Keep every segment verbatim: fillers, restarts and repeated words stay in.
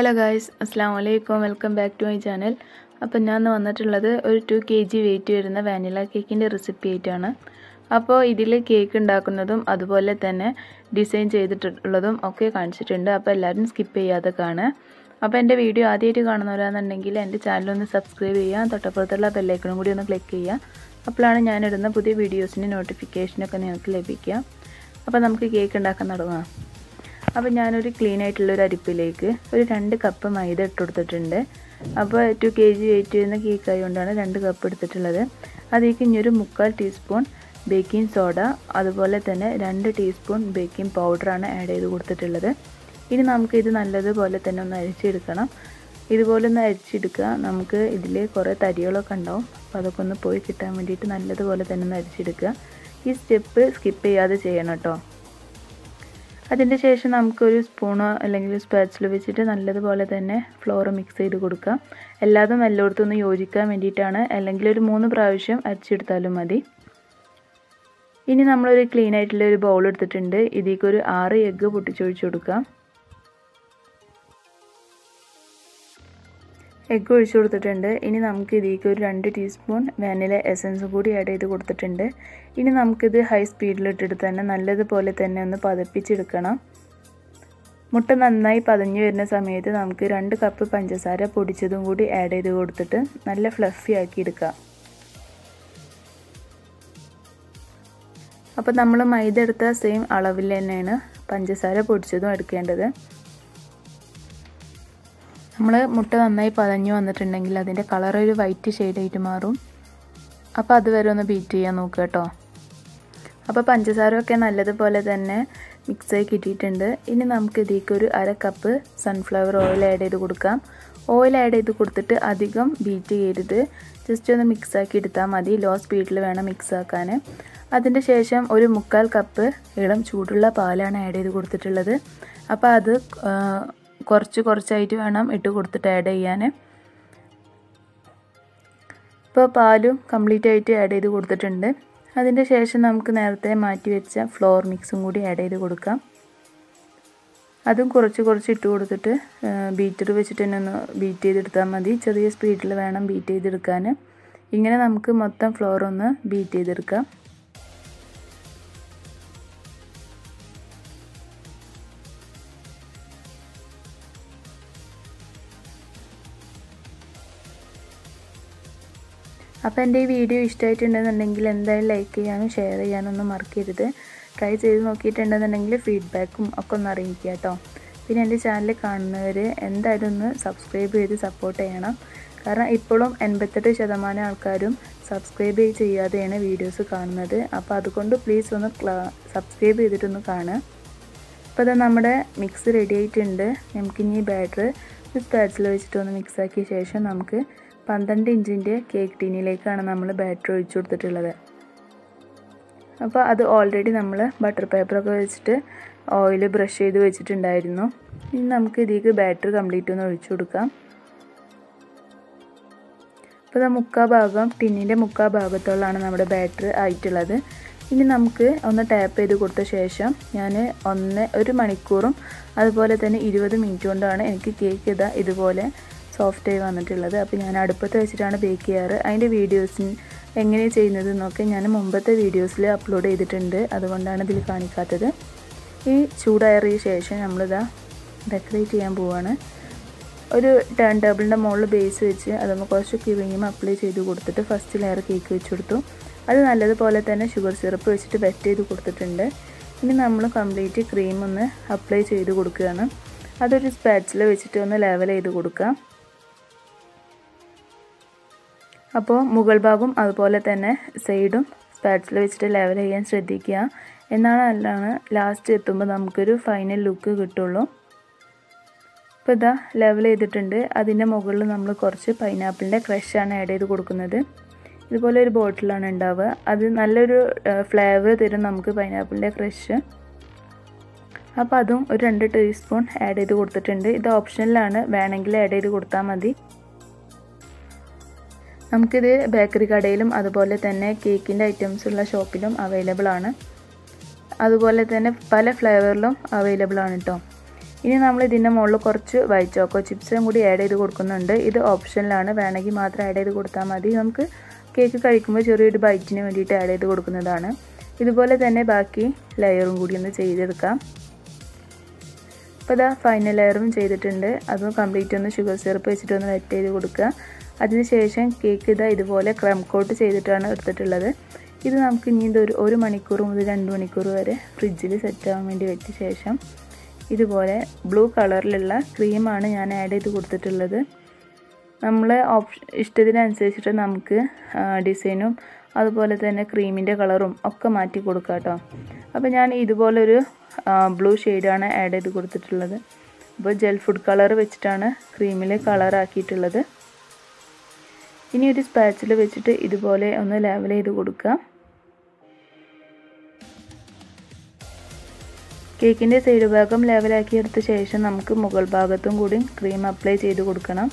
Hello guys, Assalamu alaikum, welcome back to my channel. അപ്പോൾ ഞാൻ വന്നിട്ടുള്ളത് ഒരു two kilograms weight വരുന്ന വാനില കേക്കിന്റെ റെസിപ്പി ആയിട്ടാണ്. അപ്പോൾ ഇതിൽ കേക്ക് ഉണ്ടാക്കുന്നതും അതുപോലെ തന്നെ ഡിസൈൻ ചെയ്തിട്ടുള്ളതും ഒക്കെ കാണിച്ചിട്ടുണ്ട്. അപ്പോൾ എല്ലാവരും സ്കിപ്പ് ചെയ്യാതെ കാണുക. അപ്പോൾ എൻ്റെ വീഡിയോ ആദ്യമായിട്ട് കാണുന്നവരാണെന്നുണ്ടെങ്കിൽ എൻ്റെ ചാനൽ ഒന്ന് സബ്സ്ക്രൈബ് ചെയ്യുക, തൊട്ടപ്പുറത്തുള്ള ബെൽ ഐക്കണും കൂടി ഒന്ന് ക്ലിക്ക് ചെയ്യുക. അപ്പോഴാണ് ഞാൻ ഇടുന്ന പുതിയ വീഡിയോസിന്റെ നോട്ടിഫിക്കേഷൻ ഒക്കെ നിങ്ങൾക്ക് ലഭിക്കുക. അപ്പോൾ നമുക്ക് കേക്ക് ഉണ്ടാക്കാൻ തുടങ്ങാം. അപ്പോൾ ഞാൻ ഒരു ക്ലീൻ ആയിട്ടുള്ള ഒരു അരിപ്പിലേക്ക് ഒരു രണ്ട് കപ്പ് മൈദ ഇട്ട് കൊടുത്തിട്ടുണ്ട്. അപ്പോൾ two kilograms weight വരുന്ന കേക്ക് ആയതുകൊണ്ടാണ് രണ്ട് കപ്പ് എടുത്തിട്ടുള്ളത്. അതിലേക്ക് ഇനി ഒരു മുക്കാൽ ടീസ്പൂൺ ബേക്കിംഗ് സോഡ അതുപോലെ തന്നെ രണ്ട് ടീസ്പൂൺ ബേക്കിംഗ് പൗഡർ ആണ് ആഡ് ചെയ്ത് കൊടുത്തിട്ടുള്ളത്. ഇനി നമുക്ക് ഇത് നല്ലതുപോലെ തന്നെ ഒന്ന് അരിച്ചെടുക്കണം. ഇതുപോലെ ഒന്ന് അരിച്ചെടുക്കുക. നമുക്ക് ഇതിൽ കുറേ തരികളൊക്കെ ഉണ്ടാവും. അപ്പോൾ അതൊക്കെ ഒന്ന് പോയി കിട്ടാൻ വേണ്ടിയിട്ട് നല്ലതുപോലെ തന്നെ ഒന്ന് അരിച്ചെടുക്കുക. ഈ സ്റ്റെപ്പ് സ്കിപ്പ് ചെയ്യാതെ ചെയ്യണം കേട്ടോ. അതിൻ്റെ ശേഷം നമുക്കൊരു സ്പൂണോ അല്ലെങ്കിൽ സ്പാച്ചില വെച്ചിട്ട് നല്ലതുപോലെ തന്നെ ഫ്ലോർ മിക്സ് ചെയ്ത് കൊടുക്കാം. എല്ലാതും എല്ലായിടത്തും ഒന്ന് യോജിക്കാൻ വേണ്ടിയിട്ടാണ്. അല്ലെങ്കിൽ ഒരു മൂന്ന് പ്രാവശ്യം അരിച്ചെടുത്താലും മതി. ഇനി നമ്മളൊരു ക്ലീൻ ആയിട്ടുള്ള ഒരു ബൗൾ എടുത്തിട്ടുണ്ട്. ഇതിലേക്ക് ഒരു ആറ് എഗ്ഗ് പൊട്ടിച്ചൊഴിച്ച് കൊടുക്കാം. എഗ്ഗ് ഒഴിച്ചു കൊടുത്തിട്ടുണ്ട്. ഇനി നമുക്ക് ഇതിലേക്ക് ഒരു രണ്ട് ടീസ്പൂൺ വാനില എസൻസ് കൂടി ആഡ് ചെയ്ത് കൊടുത്തിട്ടുണ്ട്. ഇനി നമുക്കിത് ഹൈ സ്പീഡിലിട്ടിട്ട് തന്നെ നല്ലതുപോലെ തന്നെ ഒന്ന് പതപ്പിച്ചെടുക്കണം. മുട്ട നന്നായി പതഞ്ഞു വരുന്ന സമയത്ത് നമുക്ക് രണ്ട് കപ്പ് പഞ്ചസാര പൊടിച്ചതും കൂടി ആഡ് ചെയ്ത് കൊടുത്തിട്ട് നല്ല ഫ്ലഫി ആക്കി എടുക്കാം. അപ്പോൾ നമ്മൾ മൈദ എടുത്ത സെയിം അളവിൽ തന്നെയാണ് പഞ്ചസാര പൊടിച്ചതും എടുക്കേണ്ടത്. നമ്മൾ മുട്ട നന്നായി പതഞ്ഞു വന്നിട്ടുണ്ടെങ്കിൽ അതിൻ്റെ കളർ ഒരു വൈറ്റ് ഷെയ്ഡായിട്ട് മാറും. അപ്പോൾ അതുവരെ ഒന്ന് ബീറ്റ് ചെയ്യാൻ നോക്കുക കേട്ടോ. അപ്പോൾ പഞ്ചസാരയൊക്കെ നല്ലതുപോലെ തന്നെ മിക്സായി കിട്ടിയിട്ടുണ്ട്. ഇനി നമുക്ക് ഇതിലേക്ക് ഒരു അര കപ്പ് സൺഫ്ലവർ ഓയിൽ ആഡ് ചെയ്ത് കൊടുക്കാം. ഓയിൽ ആഡ് ചെയ്ത് കൊടുത്തിട്ട് അധികം ബീറ്റ് ചെയ്യരുത്. ജസ്റ്റ് ഒന്ന് മിക്സാക്കി എടുത്താൽ മതി. ലോ സ്പീഡിൽ വേണം മിക്സാക്കാൻ. അതിൻ്റെ ശേഷം ഒരു മുക്കാൽ കപ്പ് ഇളം ചൂടുള്ള പാലാണ് ആഡ് ചെയ്ത് കൊടുത്തിട്ടുള്ളത്. അപ്പോൾ അത് കുറച്ച് കുറച്ചായിട്ട് വേണം ഇട്ട് കൊടുത്തിട്ട് ആഡ് ചെയ്യാൻ. ഇപ്പോൾ പാലും കംപ്ലീറ്റ് ആയിട്ട് ആഡ് ചെയ്ത് കൊടുത്തിട്ടുണ്ട്. അതിൻ്റെ ശേഷം നമുക്ക് നേരത്തെ മാറ്റി വെച്ച ഫ്ലോർ മിക്സും കൂടി ആഡ് ചെയ്ത് കൊടുക്കാം. അതും കുറച്ച് കുറച്ച് ഇട്ട് കൊടുത്തിട്ട് ബീറ്റർ വെച്ചിട്ട് തന്നെ ഒന്ന് ബീറ്റ് ചെയ്തെടുത്താൽ മതി. ചെറിയ സ്പീഡിൽ വേണം ബീറ്റ് ചെയ്തെടുക്കാൻ. ഇങ്ങനെ നമുക്ക് മൊത്തം ഫ്ലോർ ഒന്ന് ബീറ്റ് ചെയ്തെടുക്കാം. അപ്പോൾ എൻ്റെ ഈ വീഡിയോ ഇഷ്ടമായിട്ടുണ്ടെന്നുണ്ടെങ്കിൽ എന്തായാലും ലൈക്ക് ചെയ്യാനും ഷെയർ ചെയ്യാനൊന്നും മറക്കരുത്. ട്രൈ ചെയ്ത് നോക്കിയിട്ടുണ്ടെന്നുണ്ടെങ്കിൽ ഫീഡ്ബാക്കും ഒക്കെ ഒന്ന് അറിയിക്കുക കേട്ടോ. പിന്നെ എൻ്റെ ചാനൽ കാണുന്നവർ എന്തായാലും ഒന്ന് സബ്സ്ക്രൈബ് ചെയ്ത് സപ്പോർട്ട് ചെയ്യണം. കാരണം ഇപ്പോഴും എൺപത്തെട്ട് ശതമാനം ആൾക്കാരും സബ്സ്ക്രൈബ് ചെയ്യാതെയാണ് വീഡിയോസ് കാണുന്നത്. അപ്പോൾ അതുകൊണ്ട് പ്ലീസ് ഒന്ന് സബ്സ്ക്രൈബ് ചെയ്തിട്ടൊന്ന് കാണുക. അപ്പോൾ അത് നമ്മുടെ മിക്സ് റെഡി ആയിട്ടുണ്ട്. നമുക്കിനി ഈ ബാറ്റർ ഒരു സ്പാച്ചില വെച്ചിട്ട് ഒന്ന് മിക്സാക്കിയ ശേഷം നമുക്ക് പന്ത്രണ്ട് ഇഞ്ചിൻ്റെ കേക്ക് ടീനിലേക്കാണ് നമ്മൾ ബാറ്റർ ഒഴിച്ചു കൊടുത്തിട്ടുള്ളത്. അപ്പോൾ അത് ഓൾറെഡി നമ്മൾ ബട്ടർ പേപ്പറൊക്കെ വെച്ചിട്ട് ഓയിൽ ബ്രഷ് ചെയ്ത് വെച്ചിട്ടുണ്ടായിരുന്നു. ഇനി നമുക്ക് ഇതിലേക്ക് ബാറ്റർ കംപ്ലീറ്റ് ഒന്ന് ഒഴിച്ചു കൊടുക്കാം. അപ്പോൾ ഇത് മുക്കാൽ ഭാഗം ടിന്നിൻ്റെ മുക്കാൽ ഭാഗത്തോളാണ് നമ്മുടെ ബാറ്റർ ആയിട്ടുള്ളത്. ഇനി നമുക്ക് ഒന്ന് ടാപ്പ് ചെയ്ത് കൊടുത്ത ശേഷം ഞാൻ ഒന്ന് ഒരു മണിക്കൂറും അതുപോലെ തന്നെ ഇരുപത് മിനിറ്റ് കൊണ്ടാണ് എനിക്ക് കേക്ക് ഇതാ ഇതുപോലെ സോഫ്റ്റായി വന്നിട്ടുള്ളത്. അപ്പോൾ ഞാൻ അടുപ്പത്ത് വെച്ചിട്ടാണ് ബേക്ക് ചെയ്യാറ്. അതിൻ്റെ വീഡിയോസ് എങ്ങനെ ചെയ്യുന്നത് എന്നൊക്കെ ഞാൻ മുമ്പത്തെ വീഡിയോസിൽ അപ്ലോഡ് ചെയ്തിട്ടുണ്ട്. അതുകൊണ്ടാണ് ഇതിൽ കാണിക്കാത്തത്. ഈ ചൂടാറിയ ശേഷം നമ്മളിതാ ഡെക്കറേറ്റ് ചെയ്യാൻ പോവുകയാണ്. ഒരു ടേൺ ടേബിളിൻ്റെ മുകളിൽ ബേസ് വെച്ച് അതൊന്ന് കുറച്ച് ക്രീം അപ്ലൈ ചെയ്ത് കൊടുത്തിട്ട് ഫസ്റ്റ് ലെയർ കേക്ക് വെച്ച് കൊടുത്തു. അത് നല്ലതുപോലെ തന്നെ ഷുഗർ സിറപ്പ് വെച്ചിട്ട് വെറ്റ് ചെയ്ത് കൊടുത്തിട്ടുണ്ട്. ഇനി നമ്മൾ കംപ്ലീറ്റ് ക്രീം ഒന്ന് അപ്ലൈ ചെയ്ത് കൊടുക്കുകയാണ്. അതൊരു സ്പാച്ചില വെച്ചിട്ട് ഒന്ന് ലെവൽ ചെയ്ത് കൊടുക്കാം. അപ്പോൾ മുകൾ ഭാഗം അതുപോലെ തന്നെ സൈഡും സ്പാച്ചില വെച്ചിട്ട് ലെവൽ ചെയ്യാൻ ശ്രദ്ധിക്കുക. എന്നാണ് നല്ലതാണ് ലാസ്റ്റ് എത്തുമ്പോൾ നമുക്കൊരു ഫൈനൽ ലുക്ക് കിട്ടുള്ളൂ. ഇപ്പോൾ ഇതാ ലെവൽ ചെയ്തിട്ടുണ്ട്. അതിൻ്റെ മുകളിൽ നമ്മൾ കുറച്ച് പൈനാപ്പിളിൻ്റെ ക്രഷാണ് ആഡ് ചെയ്ത് കൊടുക്കുന്നത്. ഇതുപോലെ ഒരു ബോട്ടിലാണ് ഉണ്ടാവുക. അത് നല്ലൊരു ഫ്ലേവർ തരും നമുക്ക് പൈനാപ്പിളിൻ്റെ ക്രഷ്. അപ്പോൾ അതും ഒരു രണ്ട് ടീസ്പൂൺ ആഡ് ചെയ്ത് കൊടുത്തിട്ടുണ്ട്. ഇത് ഓപ്ഷനിലാണ്, വേണമെങ്കിൽ ആഡ് ചെയ്ത് കൊടുത്താൽ മതി. നമുക്കിത് ബേക്കറി കടയിലും അതുപോലെ തന്നെ കേക്കിൻ്റെ ഐറ്റംസ് ഉള്ള ഷോപ്പിലും അവൈലബിൾ ആണ്. അതുപോലെ തന്നെ പല ഫ്ലേവറിലും അവൈലബിൾ ആണ് കേട്ടോ. ഇനി നമ്മൾ ഇതിൻ്റെ മുകളിൽ കുറച്ച് വൈറ്റ് ചോക്കോ ചിപ്സും കൂടി ആഡ് ചെയ്ത് കൊടുക്കുന്നുണ്ട്. ഇത് ഓപ്ഷനിലാണ്, വേണമെങ്കിൽ മാത്രം ആഡ് ചെയ്ത് കൊടുത്താൽ മതി. നമുക്ക് കേക്ക് കഴിക്കുമ്പോൾ ചെറിയൊരു ബൈറ്റിന് വേണ്ടിയിട്ട് ആഡ് ചെയ്ത് കൊടുക്കുന്നതാണ്. ഇതുപോലെ തന്നെ ബാക്കി ലെയറും കൂടി ഒന്ന് ചെയ്തെടുക്കാം. അപ്പോൾ ഇതാ ഫൈനൽ ലെയറും ചെയ്തിട്ടുണ്ട്. അതും കംപ്ലീറ്റ് ഒന്ന് ഷുഗർ സിറപ്പ് വെച്ചിട്ട് ഒന്ന് വെറ്റ് ചെയ്ത് കൊടുക്കുക. അതിനുശേഷം കേക്ക് ഇതാ ഇതുപോലെ ക്രം കോട്ട് ചെയ്തിട്ടാണ് എടുത്തിട്ടുള്ളത്. ഇത് നമുക്ക് ഇനി ഇതൊരു ഒരു മണിക്കൂർ മുതൽ രണ്ട് മണിക്കൂർ വരെ ഫ്രിഡ്ജിൽ സെറ്റ് ആവാൻ വേണ്ടി വെച്ച ശേഷം ഇതുപോലെ ബ്ലൂ കളറിലുള്ള ക്രീമാണ് ഞാൻ ആഡ് ചെയ്ത് കൊടുത്തിട്ടുള്ളത്. നമ്മൾ ഓപ്ഷൻ ഇഷ്ടത്തിനനുസരിച്ചിട്ട് നമുക്ക് ഡിസൈനും അതുപോലെ തന്നെ ക്രീമിൻ്റെ കളറും ഒക്കെ മാറ്റി കൊടുക്കാം കേട്ടോ. അപ്പോൾ ഞാൻ ഇതുപോലൊരു ബ്ലൂ ഷെയ്ഡാണ് ആഡ് ചെയ്ത് കൊടുത്തിട്ടുള്ളത്. അപ്പോൾ ജെൽ ഫുഡ് കളർ വെച്ചിട്ടാണ് ക്രീമിൽ കളറാക്കിയിട്ടുള്ളത്. ഇനി ഒരു സ്പാച്ചിൽ വെച്ചിട്ട് ഇതുപോലെ ഒന്ന് ലെവൽ ചെയ്ത് കൊടുക്കുക. കേക്കിൻ്റെ സൈഡ് ഭാഗം ലെവലാക്കി എടുത്ത ശേഷം നമുക്ക് മുകൾ ഭാഗത്തും കൂടി ക്രീം അപ്ലൈ ചെയ്ത് കൊടുക്കണം.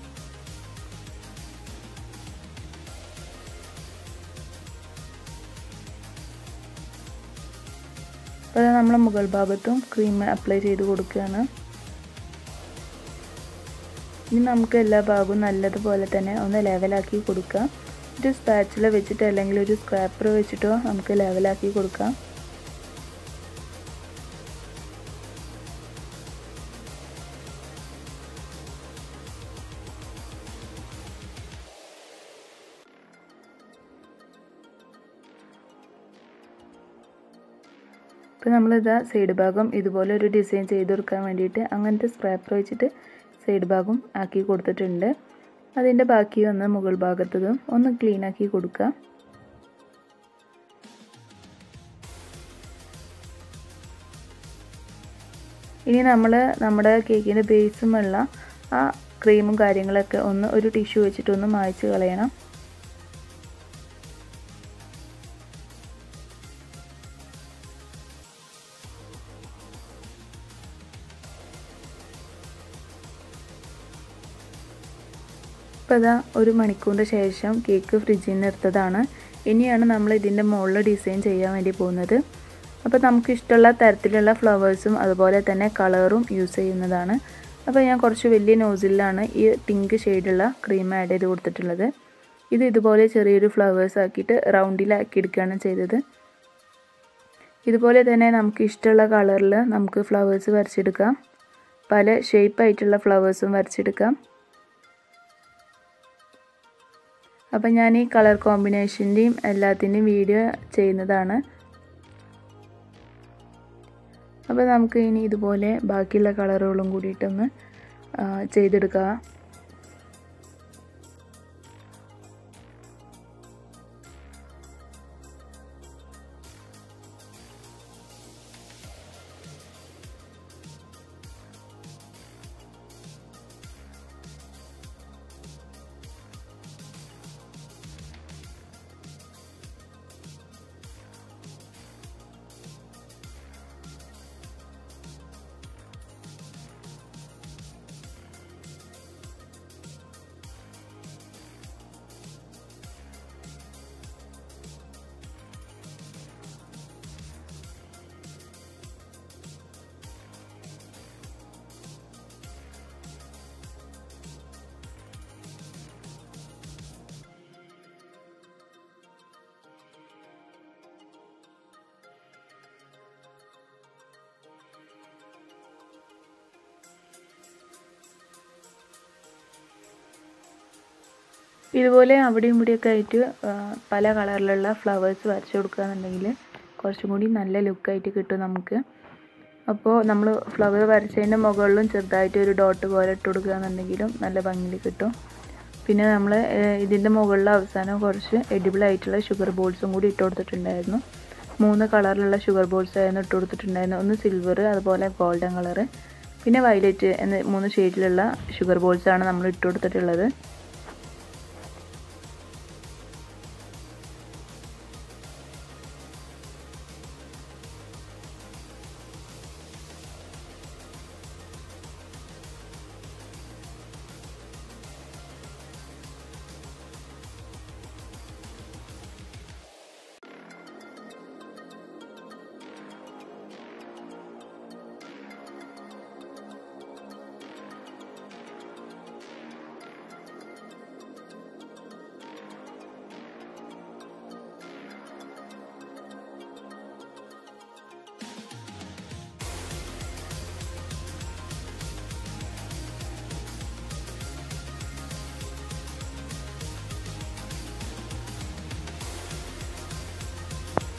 അപ്പോൾ നമ്മൾ മുകൾ ഭാഗത്തും ക്രീം അപ്ലൈ ചെയ്ത് കൊടുക്കുകയാണ്. ഇനി നമുക്ക് എല്ലാ ഭാഗവും നല്ലതുപോലെ തന്നെ ഒന്ന് ലെവലാക്കി കൊടുക്കാം. ഒരു സ്പാച്ചില വെച്ചിട്ടോ അല്ലെങ്കിൽ ഒരു സ്ക്രാപ്പർ വെച്ചിട്ടോ നമുക്ക് ലെവലാക്കി കൊടുക്കാം. ഇപ്പോൾ നമ്മളിതാ സൈഡ് ഭാഗം ഇതുപോലെ ഒരു ഡിസൈൻ ചെയ്ത് കൊടുക്കാൻ വേണ്ടിയിട്ട് അങ്ങനത്തെ സ്ക്രാപ്പർ വെച്ചിട്ട് സൈഡ് ഭാഗം ആക്കി കൊടുത്തിട്ടുണ്ട്. അതിൻ്റെ ബാക്കി ഒന്ന് മുകൾ ഭാഗത്തതും ഒന്ന് ക്ലീൻ ആക്കി കൊടുക്കുക. ഇനി നമ്മൾ നമ്മുടെ കേക്കിൻ്റെ ബേസുമുള്ള ആ ക്രീമും കാര്യങ്ങളൊക്കെ ഒന്ന് ഒരു ടിഷ്യൂ വെച്ചിട്ടൊന്ന് മായ്ച്ച് കളയണം. ഇപ്പോൾ ഇതാ ഒരു മണിക്കൂറിന് ശേഷം കേക്ക് ഫ്രിഡ്ജിൽ നിന്ന് എടുത്തതാണ്. ഇനിയാണ് നമ്മൾ ഇതിൻ്റെ മുകളിൽ ഡിസൈൻ ചെയ്യാൻ വേണ്ടി പോകുന്നത്. അപ്പോൾ നമുക്ക് ഇഷ്ടമുള്ള തരത്തിലുള്ള ഫ്ലവേഴ്സും അതുപോലെ തന്നെ കളറും യൂസ് ചെയ്യുന്നതാണ്. അപ്പോൾ ഞാൻ കുറച്ച് വലിയ നോസിലാണ് ഈ പിങ്ക് ഷെയ്ഡുള്ള ക്രീം ആഡ് ചെയ്ത് കൊടുത്തിട്ടുള്ളത്. ഇത് ഇതുപോലെ ചെറിയൊരു ഫ്ലവേഴ്സ് ആക്കിയിട്ട് റൗണ്ടിലാക്കി എടുക്കുകയാണ് ചെയ്തത്. ഇതുപോലെ തന്നെ നമുക്ക് ഇഷ്ടമുള്ള കളറിൽ നമുക്ക് ഫ്ലവേഴ്സ് വരച്ചെടുക്കാം. പല ഷേപ്പായിട്ടുള്ള ഫ്ലവേഴ്സും വരച്ചെടുക്കാം. അപ്പം ഞാൻ ഈ കളർ കോമ്പിനേഷൻ്റെയും എല്ലാത്തിൻ്റെയും വീഡിയോ ചെയ്യുന്നതാണ്. അപ്പോൾ നമുക്ക് ഇനി ഇതുപോലെ ബാക്കിയുള്ള കളറുകളും കൂടിയിട്ടൊന്ന് ചെയ്തെടുക്കുക. ഇതുപോലെ അവിടെയും ഇവിടെയൊക്കെ ആയിട്ട് പല കളറിലുള്ള ഫ്ലവേഴ്സ് വരച്ചു കൊടുക്കുകയെന്നുണ്ടെങ്കിൽ കുറച്ചും കൂടി നല്ല ലുക്കായിട്ട് കിട്ടും നമുക്ക്. അപ്പോൾ നമ്മൾ ഫ്ലവർ വരച്ചതിൻ്റെ മുകളിലും ചെറുതായിട്ട് ഒരു ഡോട്ട് പോലെ ഇട്ട് കൊടുക്കുകയെന്നുണ്ടെങ്കിലും നല്ല ഭംഗിയിൽ കിട്ടും. പിന്നെ നമ്മൾ ഇതിൻ്റെ മുകളിൽ അവസാനം കുറച്ച് എഡിബിൾ ആയിട്ടുള്ള ഷുഗർ ബോൾസും കൂടി ഇട്ട് കൊടുത്തിട്ടുണ്ടായിരുന്നു. മൂന്ന് കളറിലുള്ള ഷുഗർ ബോൾസ് ആയിരുന്നു ഇട്ട് കൊടുത്തിട്ടുണ്ടായിരുന്നു. ഒന്ന് സിൽവർ, അതുപോലെ ഗോൾഡൻ കളറ്, പിന്നെ വയലറ്റ് എന്ന മൂന്ന് ഷെയ്ഡിലുള്ള ഷുഗർ ബോൾസാണ് നമ്മൾ ഇട്ട് കൊടുത്തിട്ടുള്ളത്.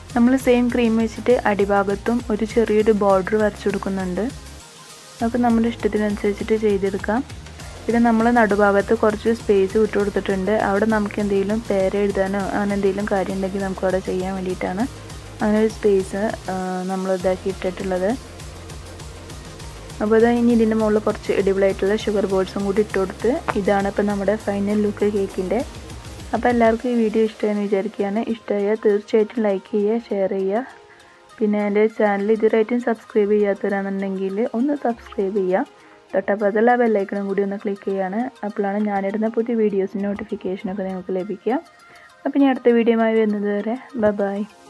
നമ്മൾ സെയിം ക്രീം വെച്ചിട്ട് അടിഭാഗത്തും ഒരു ചെറിയൊരു ബോർഡർ വരച്ചു കൊടുക്കുന്നുണ്ട്. അപ്പോൾ നമ്മുടെ ഇഷ്ടത്തിനനുസരിച്ചിട്ട് ചെയ്തെടുക്കാം. പിന്നെ നമ്മൾ നടുഭാഗത്ത് കുറച്ച് സ്പേസ് വിട്ടു കൊടുത്തിട്ടുണ്ട്. അവിടെ നമുക്ക് എന്തെങ്കിലും പേര് എഴുതാനോ അങ്ങനെ എന്തെങ്കിലും കാര്യം ഉണ്ടെങ്കിൽ നമുക്ക് അവിടെ ചെയ്യാൻ വേണ്ടിയിട്ടാണ് അങ്ങനെ ഒരു സ്പേസ് നമ്മൾ ഇതാക്കി ഇട്ടിട്ടുള്ളത്. അപ്പോൾ അത് ഇനി ഇതിൻ്റെ മുകളിൽ കുറച്ച് എഡിബിളായിട്ടുള്ള ഷുഗർ ബോൾസും കൂടി ഇട്ട് കൊടുത്ത് ഇതാണ് ഇപ്പോൾ നമ്മുടെ ഫൈനൽ ലുക്ക് കേക്കിൻ്റെ. അപ്പോൾ എല്ലാവർക്കും ഈ വീഡിയോ ഇഷ്ടമായെന്ന് വിചാരിക്കുകയാണ്. ഇഷ്ടമായാൽ തീർച്ചയായിട്ടും ലൈക്ക് ചെയ്യുക, ഷെയർ ചെയ്യുക. പിന്നെ എൻ്റെ ചാനൽ ഇതുവരെയായിട്ടും സബ്സ്ക്രൈബ് ചെയ്യാത്തവരാണെന്നുണ്ടെങ്കിൽ ഒന്ന് സബ്സ്ക്രൈബ് ചെയ്യുക. തൊട്ടപ്പുറത്തുള്ള ബെല്ലൈക്കണും കൂടി ഒന്ന് ക്ലിക്ക് ചെയ്യുകയാണ്. അപ്പോഴാണ് ഞാനിടുന്ന പുതിയ വീഡിയോസിൻ്റെ നോട്ടിഫിക്കേഷനൊക്കെ നിങ്ങൾക്ക് ലഭിക്കുക. അപ്പോൾ ഇനി അടുത്ത വീഡിയോയുമായി വരുന്നത് വരെ ബൈ ബൈ.